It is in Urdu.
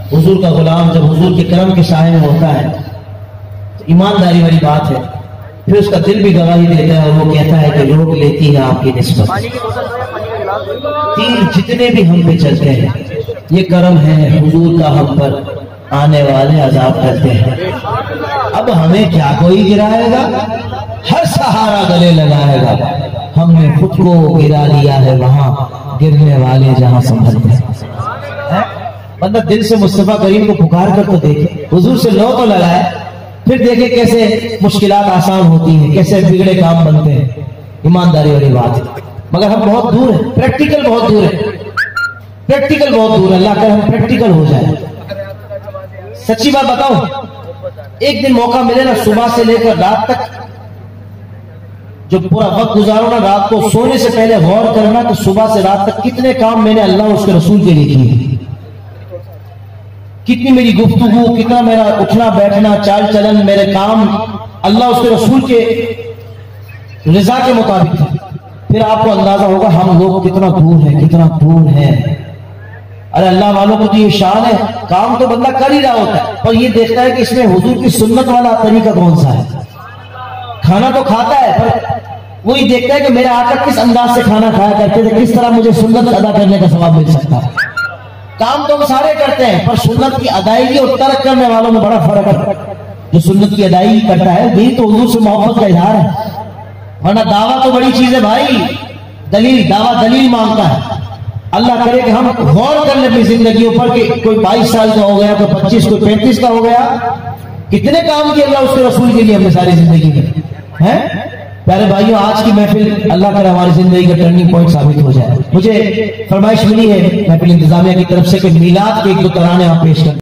حضور کا غلام جب حضور کے کرم کے سائے میں ہوتا ہے تو ایمانداری والی بات ہے، پھر اس کا دل بھی گواہی دیتا ہے اور وہ کہتا ہے کہ لوگ لیتی ہے آپ کی نسبت، تیر جتنے بھی ہم پہ چلتے ہیں یہ کرم ہے حضور کا ہم پر، آنے والے عذاب کرتے ہیں۔ اب ہمیں کیا کوئی گرائے گا، ہر سہارا گلے لگائے گا، ہم نے خود کو گرا لیا ہے وہاں گرنے والے جہاں سنبھلتے ہیں۔ بندہ دل سے مصطفیٰ کریم کو پکار کر تو دیکھے، حضور سے لو تو لگائے، پھر دیکھے کیسے مشکلات آسان ہوتی ہیں، کیسے بگڑے کام بنتے ہیں۔ ایمانداری والی بات ہے، مگر ہم بہت دور ہیں، پریکٹیکل بہت دور ہے، پریکٹیکل بہت دور ہے۔ اللہ کرے ہم پریکٹیکل ہو جائے۔ سچی بات بتاؤں، ایک دن موقع ملے نا، صبح سے لے کر رات تک جو پورا وقت گزارو نا، رات کو سونے سے پہلے غور کرنا کہ صبح سے رات تک کتنے کام میں نے اللہ اور اس کے رسول کے لیے کیے، کتنی میری گفتگو، کتنا میرا اٹھنا بیٹھنا چال چلن، میرے کام اللہ اس کے رسول کے رضا کے مطابق تھا۔ پھر آپ کو اندازہ ہوگا ہم لوگ کتنا دور ہیں، کتنا دور ہیں۔ ارے اللہ والوں کو تو یہ شان ہے، کام تو بندہ کر ہی رہا ہوتا ہے اور یہ دیکھتا ہے کہ اس میں حضور کی سنت والا طریقہ کون سا ہے۔ کھانا تو کھاتا ہے پر وہی دیکھتا ہے کہ میرا آقا کس انداز سے کھانا کھایا کرتے تھے، کس طرح مجھے سنت ادا کرنے کا ثواب مل سکتا ہے۔ کام تو ہم سارے کرتے ہیں پر سنت کی ادائیگی اور ترک کرنے والوں میں بڑا فرق ہے۔ جو سنت کی ادائیگی کرتا ہے یہی تو حضور سے محبت کا اظہار ہے، ورنہ دعویٰ تو بڑی چیز ہے بھائی، دلیل دعویٰ دلیل مانگتا ہے۔ اللہ کرے کہ ہم غور کر لیں اپنی زندگیوں پر کہ کوئی 22 سال کا ہو گیا، کوئی 25، کوئی 35 کا ہو گیا، کتنے کام کیے اللہ اس کے رسول کے لیے ہم نے ساری زندگی میں ہیں۔ پیارے بھائیوں، آج کی محفل اللہ کرے ہماری زندگی کا ٹرننگ پوائنٹ ثابت ہو جائے۔ مجھے فرمائش ملی ہے محفل انتظامیہ کی طرف سے کہ میلاد کے 1-2 ترانے آپ پیش کریں۔